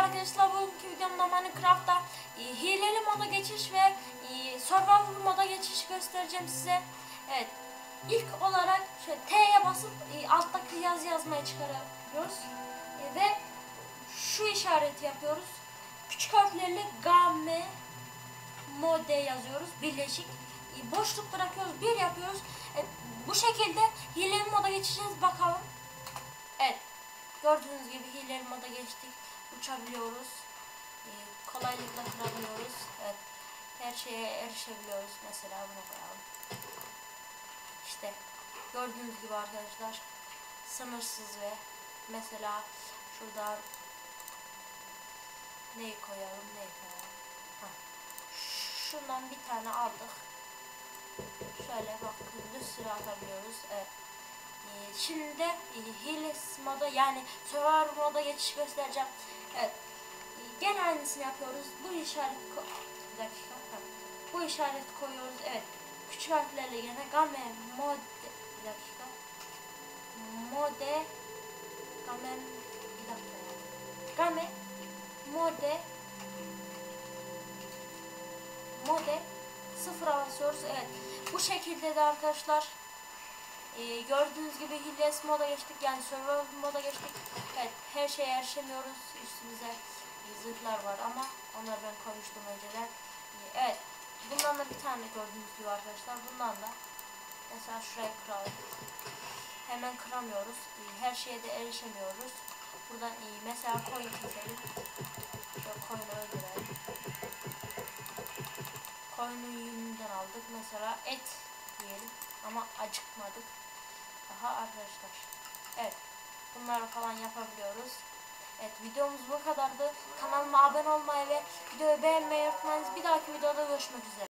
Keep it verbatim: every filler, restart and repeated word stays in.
arkadaşlar, bugünkü videomda Minecraft'ta e, hileli moda geçiş ve e, survival moda geçiş göstereceğim size. Evet, ilk olarak şöyle T'ye basıp e, alttaki yazı yazmaya çıkarıyoruz e, ve şu işareti yapıyoruz. Küçük harflerle game mode yazıyoruz, birleşik. E, boşluk bırakıyoruz, bir yapıyoruz. E, bu şekilde hileli moda geçeceğiz, bakalım. Evet. Gördüğünüz gibi hileli moda geçtik. Uçabiliyoruz. Ee, kolaylıkla kırabiliyoruz. Evet. Her şeye erişebiliyoruz. Mesela bunu koyalım. İşte gördüğünüz gibi arkadaşlar, sınırsız ve mesela şurada neyi koyalım, neyi koyalım. Heh. Şundan bir tane aldık. Şöyle bakın, bir sürü atabiliyoruz. Evet. Şimdi de hile moda, yani survival moda geçiş göstereceğim. Evet. Gene aynısını yapıyoruz. Bu işaret ko bir dakika. Bu işareti koyuyoruz. Evet. Küçük harflerle gene game mode, bir dakika. Mode game bir dakika. Game mode mode sıfıra basıyoruz. Evet. Bu şekilde de arkadaşlar, Ee, gördüğünüz gibi hilesi moda geçtik, yani survival moda geçtik. Evet, her şeye erişemiyoruz. Üstümüze zırhlar var ama onları ben koymuştum önceden. Ee, evet, bundan da bir tane gördüğünüz gibi arkadaşlar. Bundan da mesela şuraya kıralım. Hemen kıramıyoruz. Ee, her şeye de erişemiyoruz. Buradan iyi. Mesela coin keselim. Şöyle coin'i öldürelim. Coin'i yününden aldık. Mesela et yiyelim ama acıkmadık daha arkadaşlar. Evet, bunları falan yapabiliyoruz. Evet, videomuz bu kadardı. Kanalıma abone olmayı ve videoyu beğenmeyi unutmayınız. Bir dahaki videoda görüşmek üzere.